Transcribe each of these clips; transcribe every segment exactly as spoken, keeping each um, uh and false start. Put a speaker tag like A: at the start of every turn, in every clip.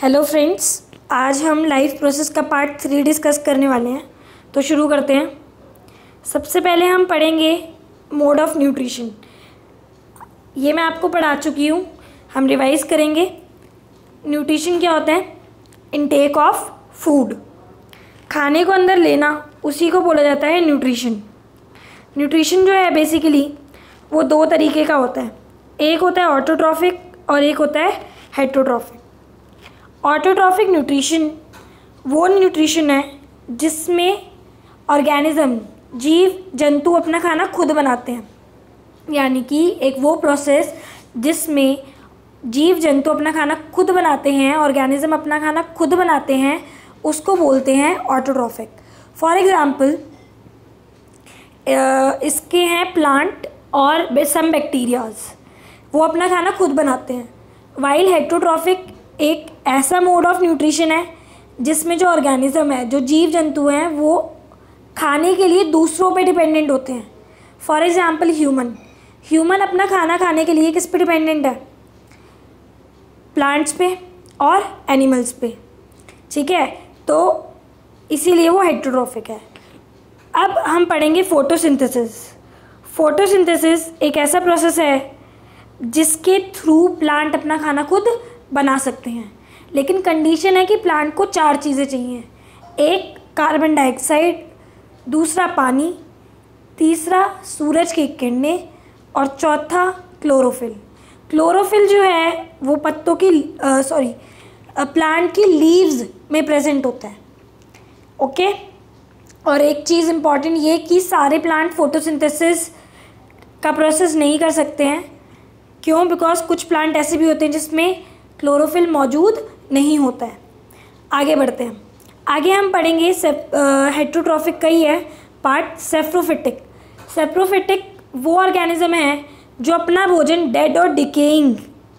A: Hello friends, आज हम life process का पार्ट थ्री डिस्कस करने वाले हैं। तो शुरू करते हैं। सबसे पहले हम पढ़ेंगे मोड ऑफ न्यूट्रिशन। ये मैं आपको पढ़ा चुकी हूँ, हम रिवाइज करेंगे। न्यूट्रिशन क्या होता है? इनटेक ऑफ फूड, खाने को अंदर लेना, उसी को बोला जाता है न्यूट्रिशन। न्यूट्रिशन जो है बेसिकली वो दो तरीके का होता है। एक होता है ऑटोट्रॉफिक और एक होता है हेटरोट्रॉफिक। ऑटोट्रॉफिक न्यूट्रिशन वो न्यूट्रिशन है जिसमें ऑर्गेनिज्म, जीव जंतु अपना खाना खुद बनाते हैं, यानी कि एक वो प्रोसेस जिसमें जीव जंतु अपना खाना खुद बनाते हैं, ऑर्गेनिज्म अपना खाना खुद बनाते हैं, उसको बोलते हैं ऑटोट्रॉफिक। फॉर एग्ज़ाम्पल इसके हैं प्लांट और सम बैक्टीरियाज, वो अपना खाना खुद बनाते हैं। वाइल हेटरोट्रॉफिक एक ऐसा मोड ऑफ न्यूट्रिशन है जिसमें जो ऑर्गेनिज्म है, जो जीव जंतु हैं, वो खाने के लिए दूसरों पे डिपेंडेंट होते हैं। फॉर एग्ज़ाम्पल ह्यूमन ह्यूमन अपना खाना खाने के लिए किस पे डिपेंडेंट है? प्लांट्स पे और एनिमल्स पे, ठीक है। तो इसीलिए वो हेटरोट्रॉफिक है। अब हम पढ़ेंगे फोटोसिंथेसिस। फोटोसिंथेसिस एक ऐसा प्रोसेस है जिसके थ्रू प्लांट अपना खाना खुद बना सकते हैं, लेकिन कंडीशन है कि प्लांट को चार चीज़ें चाहिए। एक कार्बन डाइऑक्साइड, दूसरा पानी, तीसरा सूरज की किरणें और चौथा क्लोरोफिल। क्लोरोफिल जो है वो पत्तों की सॉरी प्लांट की लीव्स में प्रेजेंट होता है, ओके। और एक चीज़ इम्पॉर्टेंट ये कि सारे प्लांट फोटोसिंथेसिस का प्रोसेस नहीं कर सकते हैं। क्यों? बिकॉज कुछ प्लांट ऐसे भी होते हैं जिसमें क्लोरोफिल मौजूद नहीं होता है। आगे बढ़ते हैं। आगे हम पढ़ेंगे हेटरोट्रॉफिक का ही है पार्ट, सेप्रोफिटिक। सेप्रोफिटिक वो ऑर्गेनिज्म है जो अपना भोजन डेड और डिकेइंग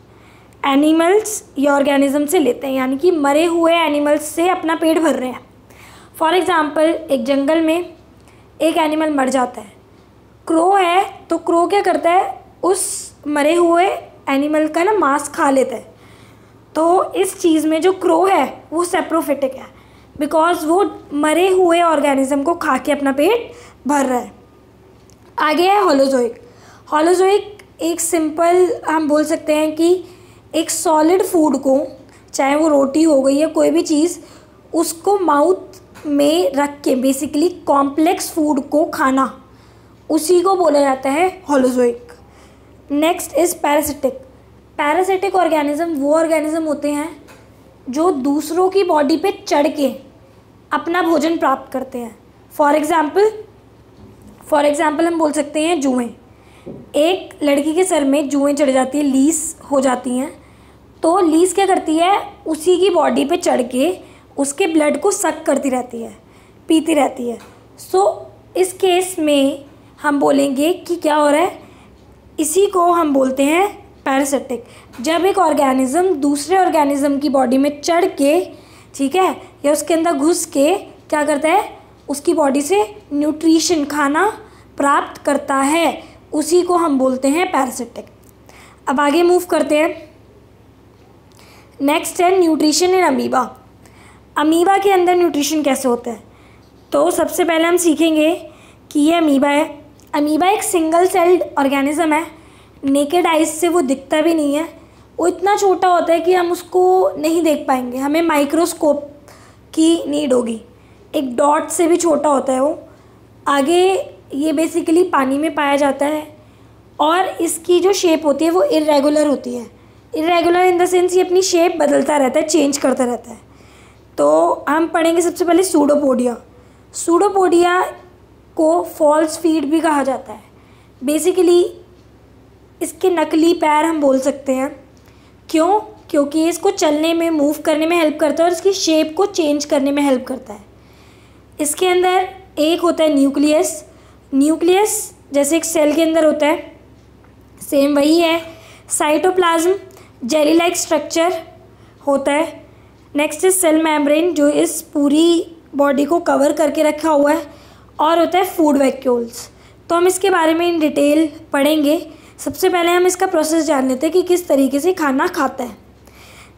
A: एनिमल्स या ऑर्गेनिज्म से लेते हैं, यानी कि मरे हुए एनिमल्स से अपना पेट भर रहे हैं। फॉर एग्ज़ाम्पल एक जंगल में एक एनिमल मर जाता है, क्रो है, तो क्रो क्या करता है? उस मरे हुए एनिमल का ना मांस खा लेता है। तो इस चीज़ में जो क्रो है वो सेप्रोफिटिक है, बिकॉज वो मरे हुए ऑर्गेनिज्म को खा के अपना पेट भर रहा है। आगे है होलोजोइक। होलोजोइक एक सिंपल हम बोल सकते हैं कि एक सॉलिड फूड को, चाहे वो रोटी हो गई या कोई भी चीज़, उसको माउथ में रख के बेसिकली कॉम्प्लेक्स फूड को खाना, उसी को बोला जाता है holozoic. Next is parasitic. Parasitic organism वो ऑर्गेनिज्म होते हैं जो दूसरों की बॉडी पे चढ़ के अपना भोजन प्राप्त करते हैं। फॉर एग्ज़ाम्पल फॉर एग्ज़ाम्पल हम बोल सकते हैं जुएँ। एक लड़की के सर में जुएँ चढ़ जाती है, लीस हो जाती हैं, तो लीस क्या करती है? उसी की बॉडी पे चढ़ के उसके ब्लड को सक करती रहती है, पीती रहती है। सो so, इस केस में हम बोलेंगे कि क्या हो रहा है, इसी को हम बोलते हैं पैरासिटिक। जब एक ऑर्गेनिज्म दूसरे ऑर्गेनिज्म की बॉडी में चढ़ के, ठीक है, या उसके अंदर घुस के क्या करता है? उसकी बॉडी से न्यूट्रिशन, खाना प्राप्त करता है, उसी को हम बोलते हैं पैरासिटिक। अब आगे मूव करते हैं। नेक्स्ट है न्यूट्रिशन इन अमीबा। अमीबा के अंदर न्यूट्रिशन कैसे होता है? तो सबसे पहले हम सीखेंगे कि ये अमीबा है। अमीबा एक सिंगल सेल्ड ऑर्गेनिज्म है। नेकेड आइज से वो दिखता भी नहीं है, वो इतना छोटा होता है कि हम उसको नहीं देख पाएंगे, हमें माइक्रोस्कोप की नीड होगी। एक डॉट से भी छोटा होता है वो। आगे ये बेसिकली पानी में पाया जाता है और इसकी जो शेप होती है वो इरेगुलर होती है। इरेगुलर इन द सेंस ये अपनी शेप बदलता रहता है, चेंज करता रहता है। तो हम पढ़ेंगे सबसे पहले सूडोपोडिया। सूडोपोडिया को फॉल्स फीट भी कहा जाता है। बेसिकली इसके नकली पैर हम बोल सकते हैं। क्यों? क्योंकि इसको चलने में, मूव करने में हेल्प करता है और इसकी शेप को चेंज करने में हेल्प करता है। इसके अंदर एक होता है न्यूक्लियस। न्यूक्लियस जैसे एक सेल के अंदर होता है, सेम वही है। साइटोप्लाज्म जेली लाइक स्ट्रक्चर होता है। नेक्स्ट इज सेल मेम्ब्रेन, जो इस पूरी बॉडी को कवर करके रखा हुआ है, और होता है फूड वैक्यूल्स। तो हम इसके बारे में इन डिटेल पढ़ेंगे। सबसे पहले हम इसका प्रोसेस जान लेते हैं कि किस तरीके से खाना खाता है।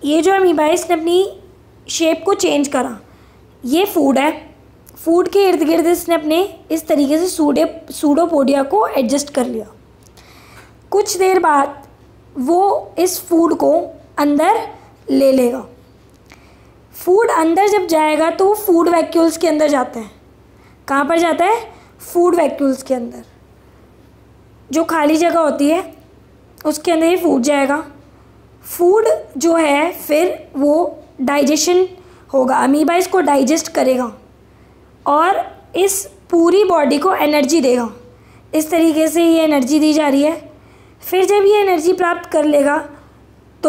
A: ये जो अमीबा है इसने अपनी शेप को चेंज करा, ये फूड है, फूड के इर्द गिर्द इसने अपने इस तरीके से सूडे सूडोपोडिया को एडजस्ट कर लिया। कुछ देर बाद वो इस फूड को अंदर ले लेगा। फूड अंदर जब जाएगा तो फूड वैक्यूल्स के अंदर जाता है। कहाँ पर जाता है? फूड वैक्यूल्स के अंदर। जो खाली जगह होती है उसके अंदर ही फूड जाएगा। फूड जो है फिर वो डाइजेशन होगा, अमीबा इसको डाइजेस्ट करेगा और इस पूरी बॉडी को एनर्जी देगा। इस तरीके से ये एनर्जी दी जा रही है। फिर जब ये एनर्जी प्राप्त कर लेगा तो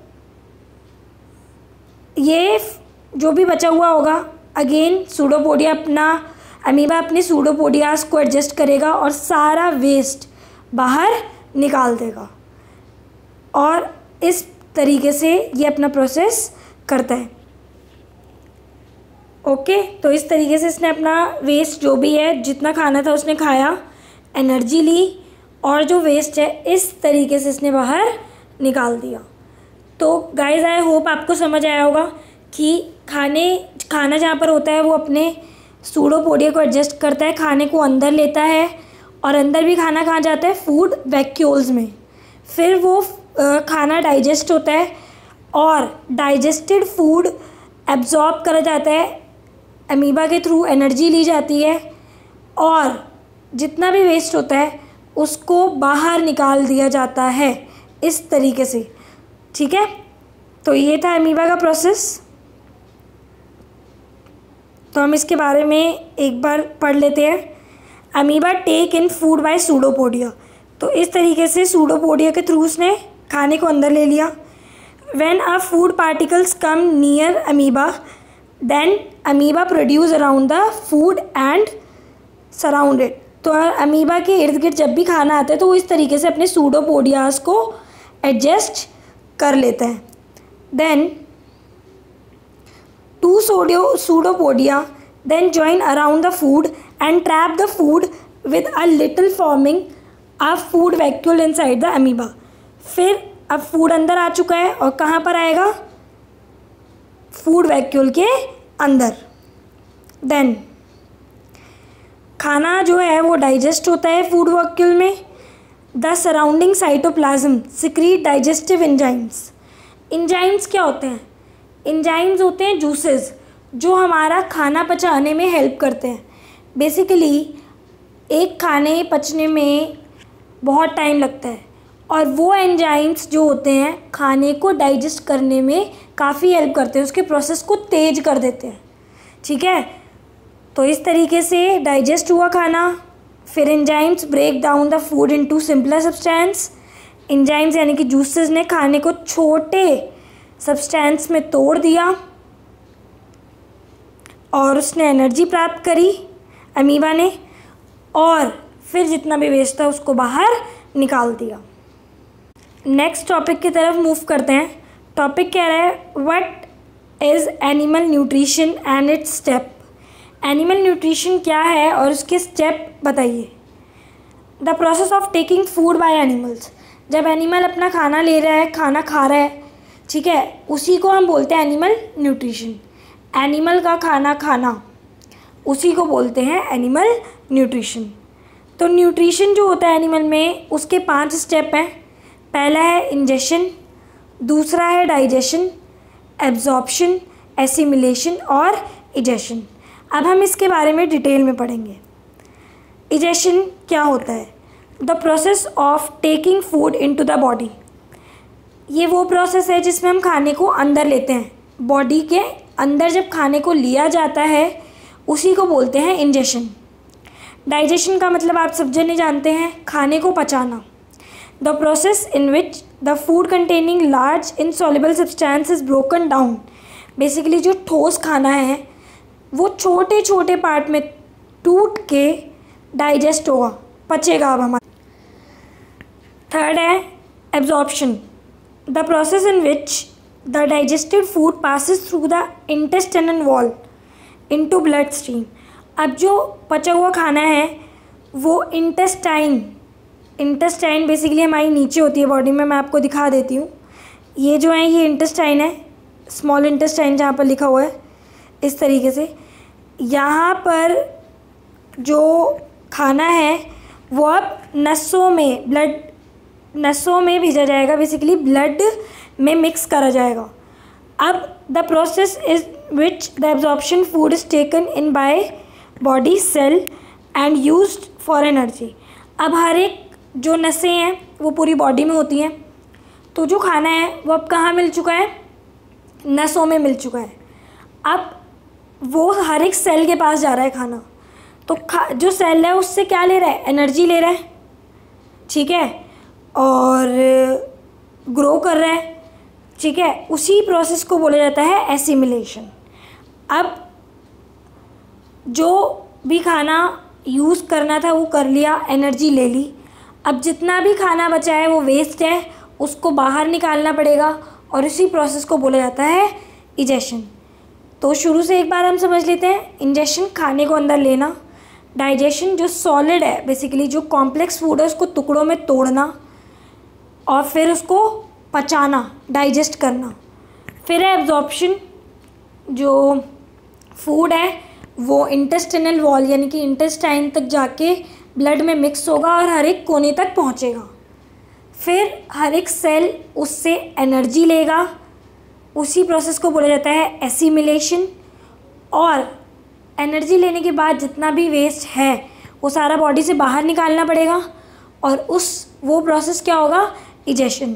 A: ये जो भी बचा हुआ होगा अगेन सूडोपोडिया अपना अमीबा अपने सूडोपोडियास को एडजस्ट करेगा और सारा वेस्ट बाहर निकाल देगा और इस तरीके से ये अपना प्रोसेस करता है। ओके, तो इस तरीके से इसने अपना वेस्ट जो भी है, जितना खाना था उसने खाया, एनर्जी ली और जो वेस्ट है इस तरीके से इसने बाहर निकाल दिया। तो गाइस आई होप आपको समझ आया होगा कि खाने खाना जहाँ पर होता है वो अपने सूडोपोडिया को एडजस्ट करता है, खाने को अंदर लेता है और अंदर भी खाना कहाँ जाता है? फूड वैक्यूल्स में। फिर वो खाना डाइजेस्ट होता है और डाइजेस्टेड फूड एब्जॉर्ब करा जाता है, अमीबा के थ्रू एनर्जी ली जाती है और जितना भी वेस्ट होता है उसको बाहर निकाल दिया जाता है इस तरीके से। ठीक है, तो ये था अमीबा का प्रोसेस। तो हम इसके बारे में एक बार पढ़ लेते हैं। Amoeba take in food by pseudopodia. तो इस तरीके से सूडोपोडिया के थ्रू उसने खाने को अंदर ले लिया। When a food particles come near amoeba then amoeba produce around the food and surround it. तो अमीबा के इर्द गिर्द जब भी खाना आता है तो वो इस तरीके से अपने सूडोपोडियास को एडजस्ट कर लेता है। Then two pseudo pseudopodia then join around the food and trap the food with a little forming a food vacuole inside the amoeba। फिर अब फूड अंदर आ चुका है और कहाँ पर आएगा? फूड वैक्यूल के अंदर। देन खाना जो है वो डाइजेस्ट होता है फूड वैक्यूल में। The surrounding cytoplasm secrete digestive enzymes. Enzymes क्या होते हैं? एंजाइम्स होते हैं जूसेस जो हमारा खाना पचाने में हेल्प करते हैं। बेसिकली एक खाने पचने में बहुत टाइम लगता है और वो एंजाइम्स जो होते हैं खाने को डाइजेस्ट करने में काफ़ी हेल्प करते हैं, उसके प्रोसेस को तेज कर देते हैं। ठीक है, तो इस तरीके से डाइजेस्ट हुआ खाना। फिर enzymes break down the food into simpler substance. Enzymes यानी कि जूसेस ने खाने को छोटे सब्सटेंस में तोड़ दिया और उसने एनर्जी प्राप्त करी अमीबा ने और फिर जितना भी वेस्ट था उसको बाहर निकाल दिया। नेक्स्ट टॉपिक की तरफ मूव करते हैं। टॉपिक कह रहा है what is animal nutrition and its step. Animal nutrition क्या है और उसके स्टेप बताइए। The process of taking food by animals. जब एनिमल अपना खाना ले रहा है, खाना खा रहा है, ठीक है, उसी को हम बोलते हैं एनिमल न्यूट्रिशन। एनिमल का खाना खाना उसी को बोलते हैं एनिमल न्यूट्रिशन। तो न्यूट्रिशन जो होता है एनिमल में उसके पांच स्टेप हैं। पहला है इंजेशन, दूसरा है डाइजेशन, एब्जॉर्प्शन, एसिमिलेशन और इजेशन। अब हम इसके बारे में डिटेल में पढ़ेंगे। इजेशन क्या होता है? The process of taking food into the body. ये वो प्रोसेस है जिसमें हम खाने को अंदर लेते हैं। बॉडी के अंदर जब खाने को लिया जाता है उसी को बोलते हैं इंजेशन। डाइजेशन का मतलब आप सब जने जानते हैं, खाने को पचाना। The process in which the food containing large insoluble substance is broken down. Basically जो ठोस खाना है वो छोटे छोटे पार्ट में टूट के डाइजेस्ट होगा, पचेगा अब हमारा। थर्ड है absorption, the process in which the digested food passes through the intestinal wall into blood stream। अब जो पचा हुआ खाना है वो इंटेस्टाइन इंटेस्टाइन बेसिकली हमारी नीचे होती है बॉडी में, मैं आपको दिखा देती हूँ। ये जो है ये इंटेस्टाइन है, स्मॉल इंटेस्टाइन जहाँ पर लिखा हुआ है इस तरीके से। यहाँ पर जो खाना है वो अब नसों में, ब्लड नसों में भेजा जाएगा, बेसिकली ब्लड में मिक्स करा जाएगा। अब the process is which the absorption food is taken in by body cell and used for energy. अब हर एक जो नसें हैं वो पूरी बॉडी में होती हैं, तो जो खाना है वो अब कहाँ मिल चुका है, नसों में मिल चुका है। अब वो हर एक सेल के पास जा रहा है खाना, तो खा जो सेल है उससे क्या ले रहा है, एनर्जी ले रहा है, ठीक है, और ग्रो कर रहा है, ठीक है। उसी प्रोसेस को बोला जाता है एसिमिलेशन। अब जो भी खाना यूज़ करना था वो कर लिया, एनर्जी ले ली। अब जितना भी खाना बचा है वो वेस्ट है, उसको बाहर निकालना पड़ेगा, और इसी प्रोसेस को बोला जाता है इजेशन। तो शुरू से एक बार हम समझ लेते हैं। इंजेशन खाने को अंदर लेना, डाइजेशन जो सॉलिड है, बेसिकली जो कॉम्प्लेक्स फूड है उसको टुकड़ों में तोड़ना और फिर उसको पचाना, डाइजेस्ट करना। फिर है एब्जॉर्प्शन, जो फूड है वो इंटेस्टिनल वॉल यानी कि इंटेस्टाइन तक जाके ब्लड में मिक्स होगा और हर एक कोने तक पहुंचेगा। फिर हर एक सेल उससे एनर्जी लेगा, उसी प्रोसेस को बोला जाता है एसिमिलेशन। और एनर्जी लेने के बाद जितना भी वेस्ट है वो सारा बॉडी से बाहर निकालना पड़ेगा, और उस वो प्रोसेस क्या होगा, इजेशन।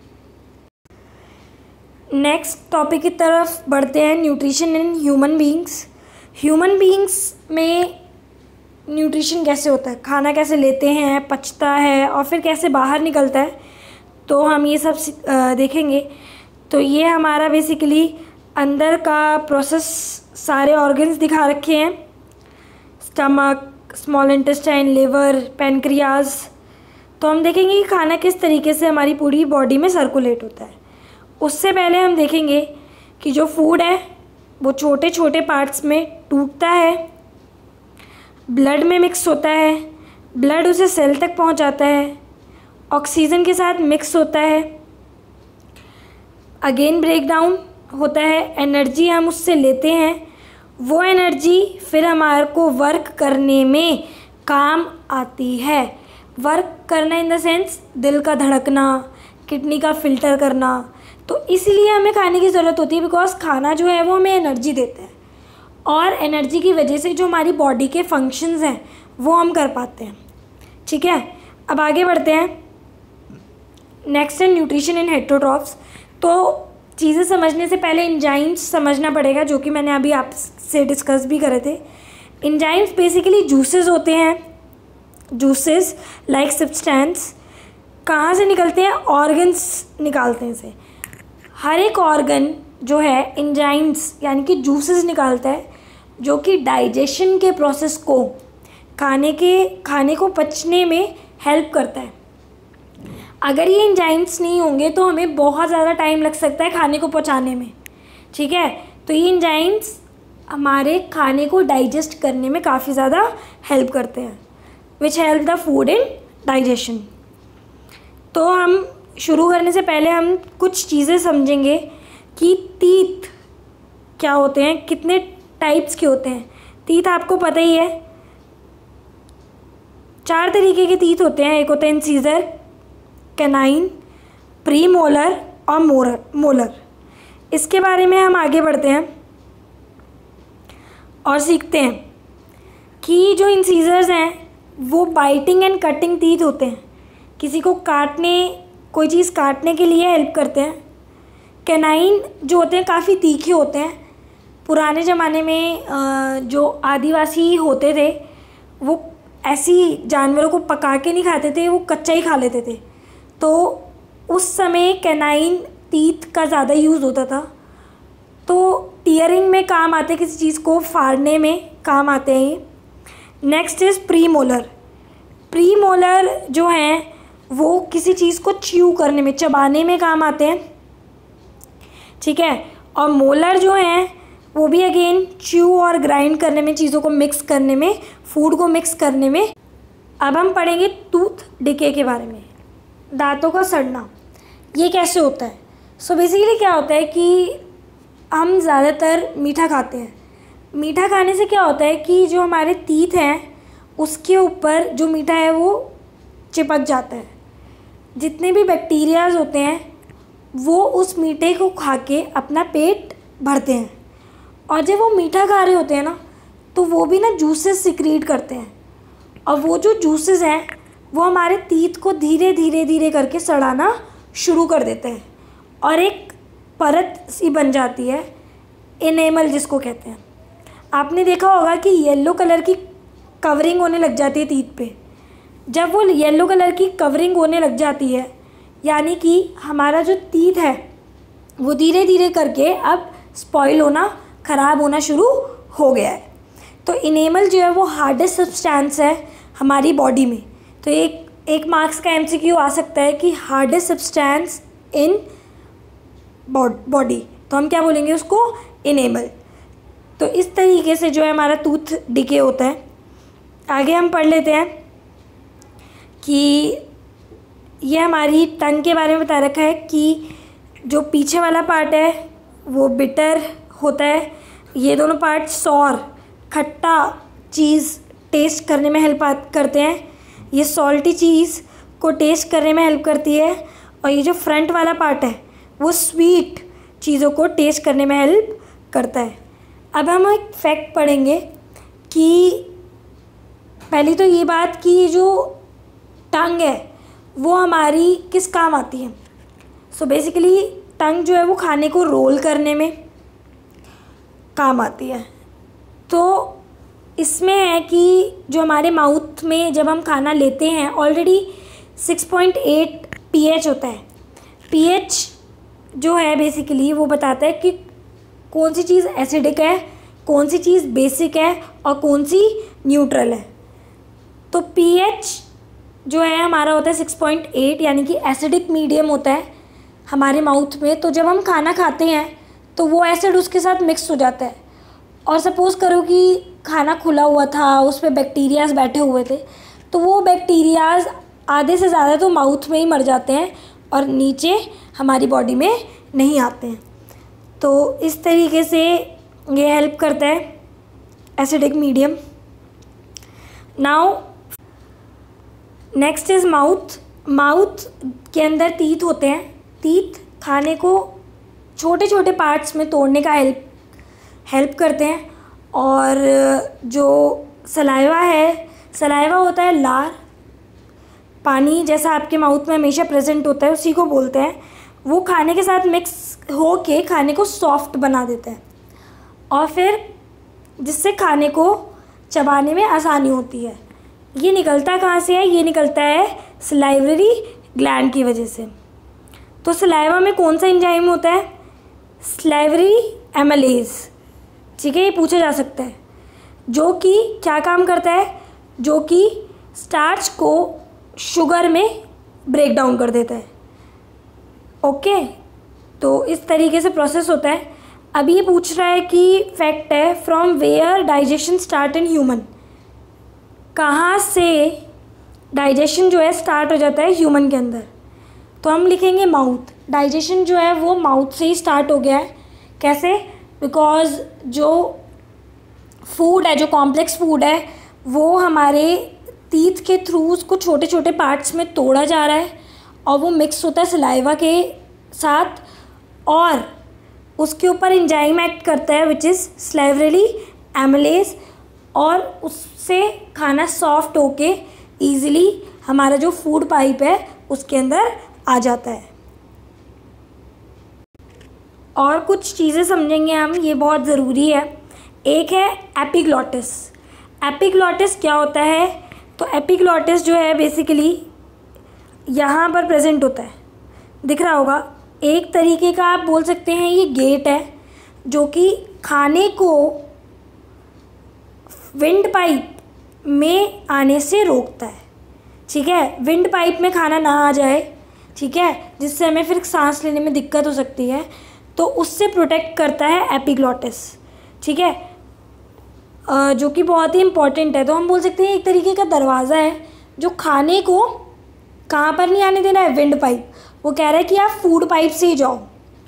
A: नेक्स्ट टॉपिक की तरफ बढ़ते हैं, nutrition in human beings. Human beings में न्यूट्रिशन कैसे होता है, खाना कैसे लेते हैं, पचता है और फिर कैसे बाहर निकलता है, तो हम ये सब देखेंगे। तो ये हमारा बेसिकली अंदर का प्रोसेस, सारे ऑर्गन्स दिखा रखे हैं, stomach, small intestine, liver, pancreas. तो हम देखेंगे कि खाना किस तरीके से हमारी पूरी बॉडी में सर्कुलेट होता है। उससे पहले हम देखेंगे कि जो फूड है वो छोटे छोटे पार्ट्स में टूटता है, ब्लड में मिक्स होता है, ब्लड उसे सेल तक पहुंचाता है, ऑक्सीजन के साथ मिक्स होता है, अगेन ब्रेक डाउन होता है, एनर्जी हम उससे लेते हैं, वो एनर्जी फिर हमारे को वर्क करने में काम आती है। वर्क करना इन द सेंस दिल का धड़कना, किडनी का फिल्टर करना। तो इसलिए हमें खाने की ज़रूरत होती है, बिकॉज खाना जो है वो हमें एनर्जी देता है, और एनर्जी की वजह से जो हमारी बॉडी के फंक्शंस हैं वो हम कर पाते हैं, ठीक है। अब आगे बढ़ते हैं। नेक्स्ट है न्यूट्रिशन इन हेटेरोट्रॉफ्स। तो चीज़ें समझने से पहले एंजाइम्स समझना पड़ेगा, जो कि मैंने अभी आपसे डिस्कस भी करे थे। एंजाइम्स बेसिकली जूसेस होते हैं, जूसेस लाइक सब्सटेंस। कहाँ से निकलते हैं, ऑर्गन्स निकालते हैं इसे। हर एक ऑर्गन जो है एंजाइम्स यानी कि जूसेस निकालता है, जो कि डाइजेशन के प्रोसेस को, खाने के खाने को पचने में हेल्प करता है। अगर ये एंजाइम्स नहीं होंगे तो हमें बहुत ज़्यादा टाइम लग सकता है खाने को पचाने में, ठीक है। तो ये एंजाइम्स हमारे खाने को डाइजेस्ट करने में काफ़ी ज़्यादा हेल्प करते हैं, which help the food in digestion. तो हम शुरू करने से पहले हम कुछ चीज़ें समझेंगे कि तीत क्या होते हैं, कितने टाइप्स के होते हैं। तीत आपको पता ही है, चार तरीके के तीत होते हैं। एक होते हैं इंसीजर, कैनाइन, प्री मोलर और मोलर मोलर इसके बारे में हम आगे बढ़ते हैं और सीखते हैं कि जो इंसीजर्स हैं वो बाइटिंग एंड कटिंग टीथ होते हैं, किसी को काटने, कोई चीज़ काटने के लिए हेल्प करते हैं। कैनाइन जो होते हैं काफ़ी तीखे होते हैं। पुराने ज़माने में जो आदिवासी होते थे वो ऐसी जानवरों को पका के नहीं खाते थे, वो कच्चा ही खा लेते थे। तो उस समय कैनाइन टीथ का ज़्यादा यूज़ होता था, तो टीयरिंग में काम आते, किसी चीज़ को फाड़ने में काम आते हैं ये। Next is premolar. Premolar जो हैं वो किसी चीज़ को च्यू करने में, चबाने में काम आते हैं, ठीक है। और मोलर जो हैं वो भी अगेन च्यू और ग्राइंड करने में, चीज़ों को मिक्स करने में, फूड को मिक्स करने में। अब हम पढ़ेंगे टूथ डिके के बारे में, दांतों का सड़ना। ये कैसे होता है? सो बेसिकली क्या होता है कि हम ज़्यादातर मीठा खाते हैं। मीठा खाने से क्या होता है कि जो हमारे तीत हैं उसके ऊपर जो मीठा है वो चिपक जाता है। जितने भी बैक्टीरियाज होते हैं वो उस मीठे को खा के अपना पेट भरते हैं, और जब वो मीठा खा रहे होते हैं ना तो वो भी ना जूसेस सिक्रीट करते हैं, और वो जो जूसेस हैं वो हमारे तीत को धीरे धीरे धीरे करके सड़ाना शुरू कर देते हैं, और एक परत सी बन जाती है, इनेमल जिसको कहते हैं। आपने देखा होगा कि येलो कलर की कवरिंग होने लग जाती है तीत पे। जब वो येलो कलर की कवरिंग होने लग जाती है यानी कि हमारा जो तीत है वो धीरे धीरे करके अब स्पॉइल होना, ख़राब होना शुरू हो गया है। तो इनेमल जो है वो हार्डेस्ट सब्सटेंस है हमारी बॉडी में। तो एक एक मार्क्स का एमसीक्यू आ सकता है कि हार्डेस्ट सब्सटेंस इन बॉडी, तो हम क्या बोलेंगे उसको, इनेमल। तो इस तरीके से जो है हमारा टूथ डिके होता है। आगे हम पढ़ लेते हैं कि ये हमारी टंग के बारे में बता रखा है कि जो पीछे वाला पार्ट है वो बिटर होता है, ये दोनों पार्ट सॉर, खट्टा चीज़ टेस्ट करने में हेल्प करते हैं, ये सॉल्टी चीज़ को टेस्ट करने में हेल्प करती है, और ये जो फ्रंट वाला पार्ट है वो स्वीट चीज़ों को टेस्ट करने में हेल्प करता है। अब हम एक फैक्ट पढ़ेंगे कि पहली तो ये बात कि जो टंग है वो हमारी किस काम आती है। सो बेसिकली टंग जो है वो खाने को रोल करने में काम आती है। तो इसमें है कि जो हमारे माउथ में जब हम खाना लेते हैं already six point eight pH होता है। पीएच जो है बेसिकली वो बताता है कि कौन सी चीज़ एसिडिक है, कौन सी चीज़ बेसिक है और कौन सी न्यूट्रल है। तो पीएच जो है हमारा होता है सिक्स पॉइंट एट, यानी कि एसिडिक मीडियम होता है हमारे माउथ में। तो जब हम खाना खाते हैं तो वो एसिड उसके साथ मिक्स हो जाता है, और सपोज़ करो कि खाना खुला हुआ था, उस पर बैक्टीरियाज बैठे हुए थे, तो वो बैक्टीरियाज आधे से ज़्यादा तो माउथ में ही मर जाते हैं और नीचे हमारी बॉडी में नहीं आते हैं। तो इस तरीके से ये हेल्प करता है acidic medium. Now next is mouth. Mouth के अंदर टीथ होते हैं। टीथ खाने को छोटे छोटे पार्ट्स में तोड़ने का हेल्प हेल्प करते हैं, और जो सलाइवा है, सलाइवा होता है लार, पानी जैसा आपके माउथ में हमेशा प्रेजेंट होता है, उसी को बोलते हैं। वो खाने के साथ मिक्स हो के खाने को सॉफ्ट बना देता है, और फिर जिससे खाने को चबाने में आसानी होती है। ये निकलता कहाँ से है? ये निकलता है सलाइवरी ग्लैंड की वजह से। तो सलाइवा में कौन सा एंजाइम होता है? सलाइवरी एमालेज, ठीक है, ये पूछा जा सकता है। जो कि क्या काम करता है? जो कि स्टार्च को शुगर में ब्रेक डाउन कर देता है। ओके, तो इस तरीके से प्रोसेस होता है। अभी ये पूछ रहा है कि फैक्ट है, from where digestion start in human, कहाँ से डाइजेशन जो है स्टार्ट हो जाता है ह्यूमन के अंदर। तो हम लिखेंगे माउथ। डाइजेशन जो है वो माउथ से ही स्टार्ट हो गया है। कैसे? बिकॉज जो फूड है, जो कॉम्प्लेक्स फूड है, वो हमारे टीथ के थ्रू उसको छोटे छोटे पार्ट्स में तोड़ा जा रहा है, और वो मिक्स होता है सलाइवा के साथ, और उसके ऊपर एंजाइम एक्ट करता है विच इज़ सलाइवरी एमालेज, और उससे खाना सॉफ्ट होके ईज़िली हमारा जो फूड पाइप है उसके अंदर आ जाता है। और कुछ चीज़ें समझेंगे हम, ये बहुत ज़रूरी है। एक है एपिग्लॉटिस। एपिग्लॉटिस क्या होता है? तो एपिग्लॉटिस जो है बेसिकली यहाँ पर प्रेजेंट होता है, दिख रहा होगा। एक तरीके का आप बोल सकते हैं ये गेट है जो कि खाने को विंड पाइप में आने से रोकता है, ठीक है। विंड पाइप में खाना ना आ जाए, ठीक है, जिससे हमें फिर सांस लेने में दिक्कत हो सकती है, तो उससे प्रोटेक्ट करता है एपिग्लॉटिस, ठीक है, जो कि बहुत ही इम्पॉर्टेंट है। तो हम बोल सकते हैं एक तरीके का दरवाज़ा है जो खाने को कहाँ पर नहीं आने देना है, विंड पाइप। वो कह रहा है कि आप फूड पाइप से ही जाओ,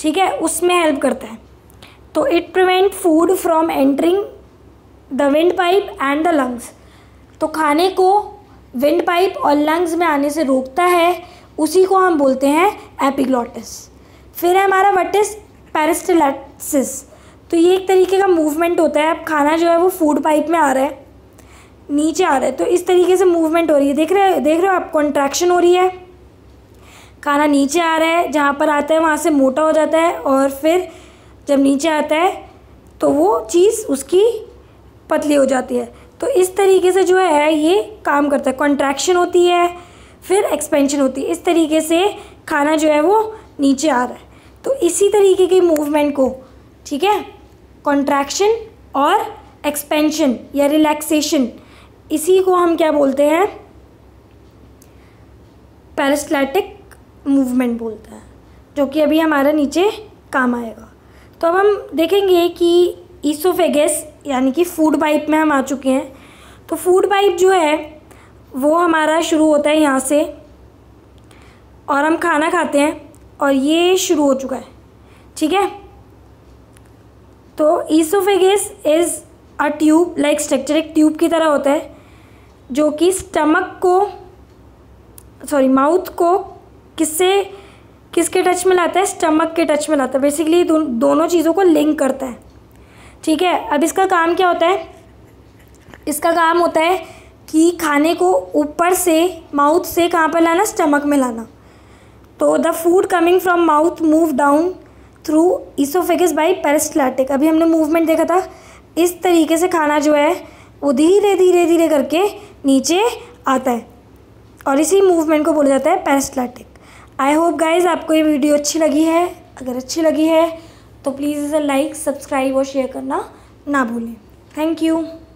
A: ठीक है, उसमें हेल्प करता है। तो it prevent food from entering the windpipe and the lungs. तो खाने को विंड पाइप और लंग्स में आने से रोकता है, उसी को हम बोलते हैं एपिग्लॉटिस। फिर है हमारा व्हाट इज पेरिस्टालसिस। तो ये एक तरीके का मूवमेंट होता है। अब खाना जो है वो फूड पाइप में आ रहा है, नीचे आ रहा है, तो इस तरीके से मूवमेंट हो रही है। देख रहे देख रहे हो आप, कॉन्ट्रैक्शन हो रही है, खाना नीचे आ रहा है, जहाँ पर आता है वहाँ से मोटा हो जाता है, और फिर जब नीचे आता है तो वो चीज़ उसकी पतली हो जाती है। तो इस तरीके से जो है ये काम करता है। कॉन्ट्रैक्शन होती है, फिर एक्सपेंशन होती है। इस तरीके से खाना जो है वो नीचे आ रहा है। तो इसी तरीके की मूवमेंट को, ठीक है, कॉन्ट्रैक्शन और एक्सपेंशन या रिलैक्सेशन, इसी को हम क्या बोलते हैं, पेरिस्टैल्टिक मूवमेंट बोलते हैं, जो कि अभी हमारा नीचे काम आएगा। तो अब हम देखेंगे कि ईसोफेगस यानी कि फूड पाइप में हम आ चुके हैं। तो फूड पाइप जो है वो हमारा शुरू होता है यहाँ से, और हम खाना खाते हैं, और ये शुरू हो चुका है, ठीक है। तो oesophagus is a tube like structure, एक ट्यूब की तरह होता है, जो कि स्टमक को सॉरी माउथ को किससे किसके टच में लाता है, स्टमक के टच में लाता है। बेसिकली दो, दोनों चीज़ों को लिंक करता है, ठीक है। अब इसका काम क्या होता है, इसका काम होता है कि खाने को ऊपर से माउथ से कहाँ पर लाना, स्टमक में लाना। तो the food coming from mouth move down through oesophagus by peristaltic. अभी हमने मूवमेंट देखा था, इस तरीके से खाना जो है वो धीरे धीरे धीरे करके नीचे आता है, और इसी मूवमेंट को बोला जाता है पेरिस्टैल्टिक। आई होप गाइज आपको ये वीडियो अच्छी लगी है। अगर अच्छी लगी है तो प्लीज़ इसे लाइक, सब्सक्राइब और शेयर करना ना भूलें। Thank you.